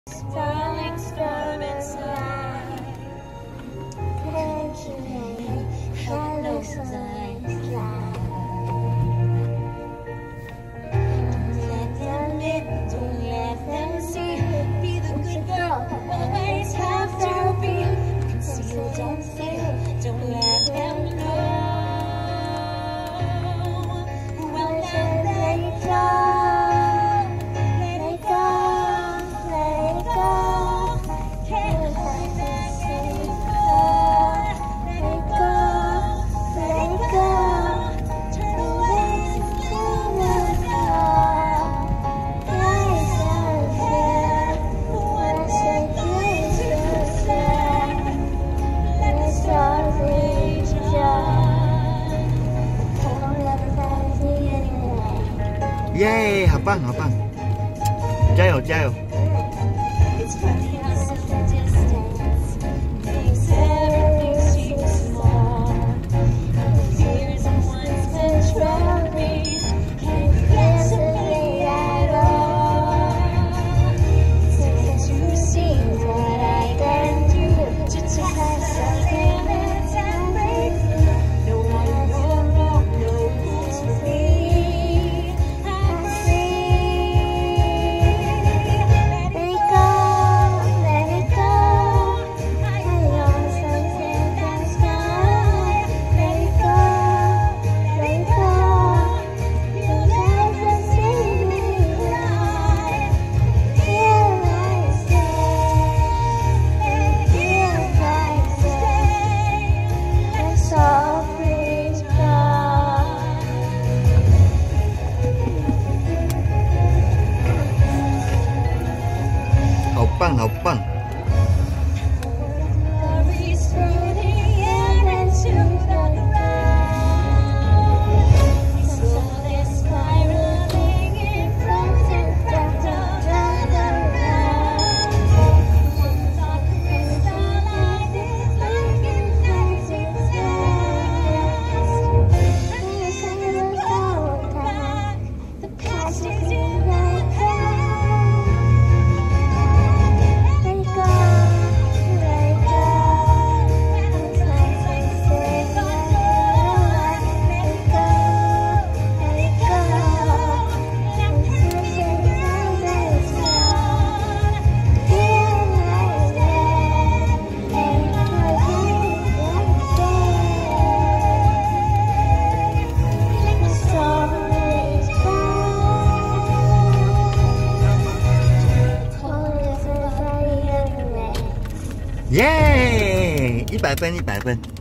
Starling, starlit sky. Can't you name how no signs lie? Don't let them in, don't let them see. Be the good girl, always have to be. Conceal, don't feel, don't let them know. Well, then let it go. 耶，好棒，好棒！加油，加油！ 好棒，好棒！ 耶！100分，100分。